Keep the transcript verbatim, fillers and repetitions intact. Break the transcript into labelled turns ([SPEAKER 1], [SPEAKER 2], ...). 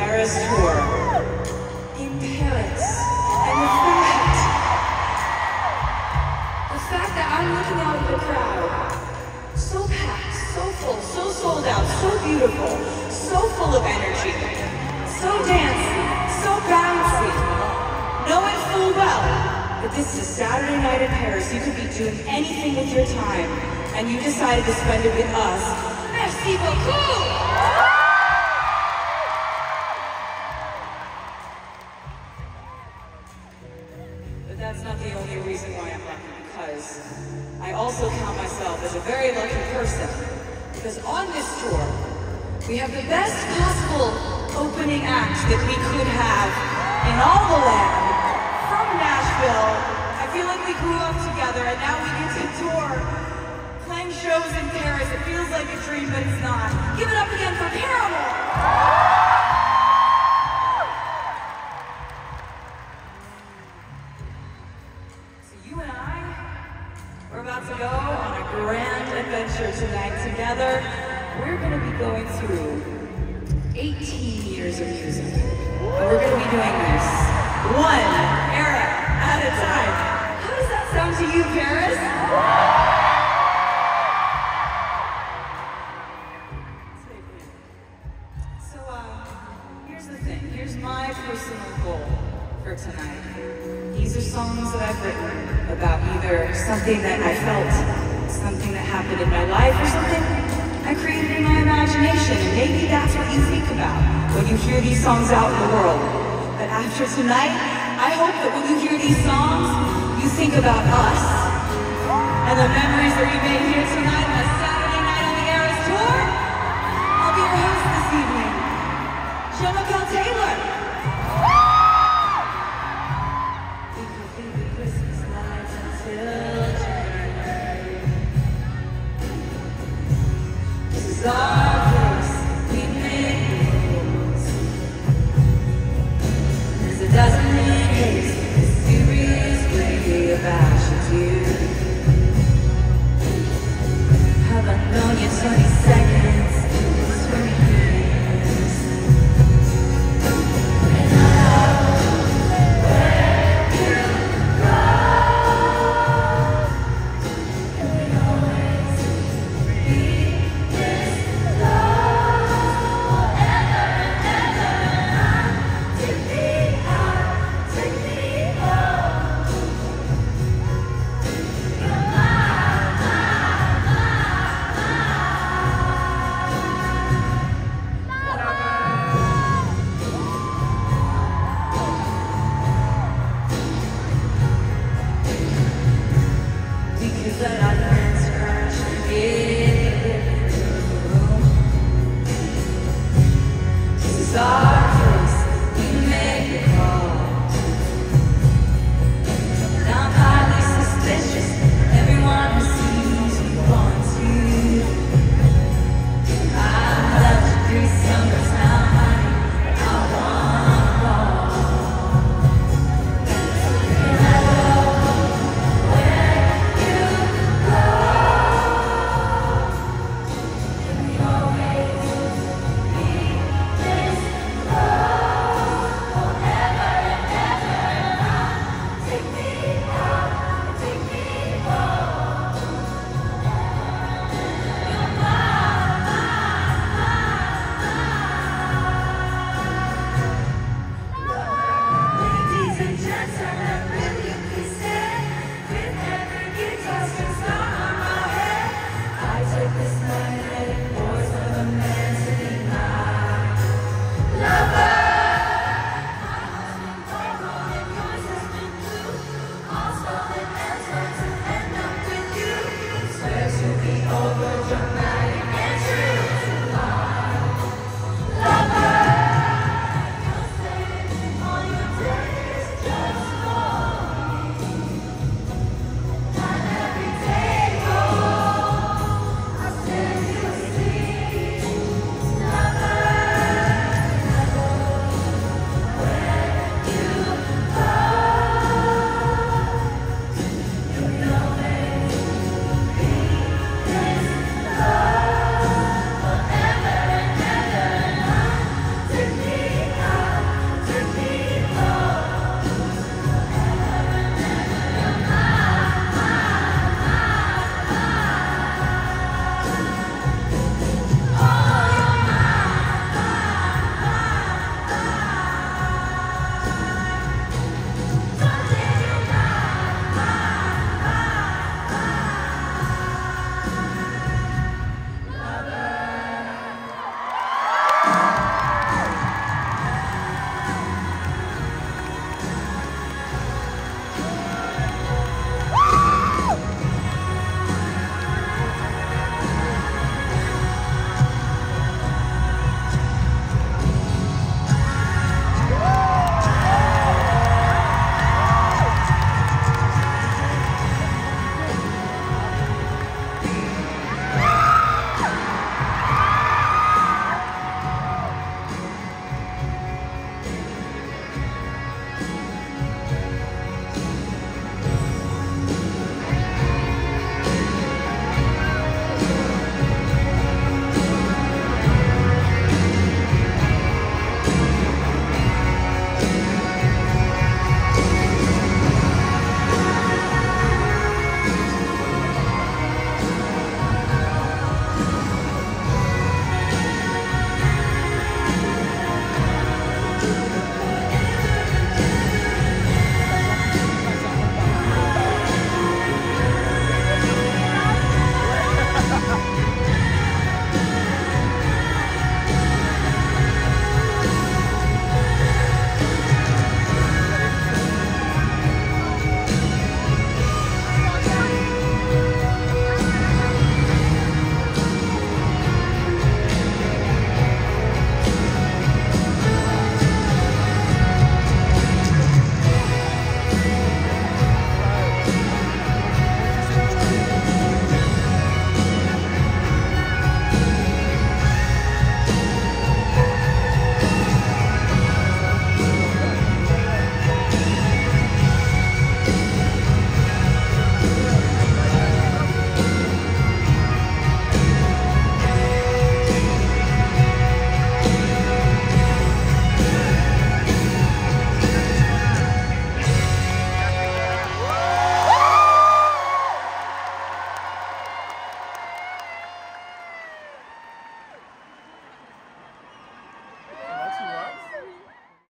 [SPEAKER 1] Eras Tour in Paris. And the fact, the fact that I'm looking out at the crowd, so packed, so full, so sold out, so beautiful, so full of energy, so dancey, so bouncy, knowing full well that this is a Saturday night in Paris, you could be doing anything with your time, and you decided to spend it with us. Merci beaucoup! But that's not the only reason why I'm lucky, because I also count myself as a very lucky person, because on this tour, we have the best possible opening act that we could have in all the land. From Nashville, I feel like we grew up together, and now we get to tour, playing shows in Paris. It feels like a dream, but it's not. Give it up again for Paramore! We're about to go on a grand adventure tonight together. We're going to be going through eighteen years of music. And we're going to be doing this one era at a time. How does that sound to you, Paris? So, uh, here's the thing. Here's my personal goal for tonight. These are songs that I've written about either something that I felt, something that happened in my life, or something I created in my imagination. And maybe that's what you think about when you hear these songs out in the world. But after tonight, I hope that when you hear these songs, you think about us and the memories that we made here tonight on a Saturday night on the Eras Tour. I'll be your host this evening, Jean-Michel Taylor. Stop.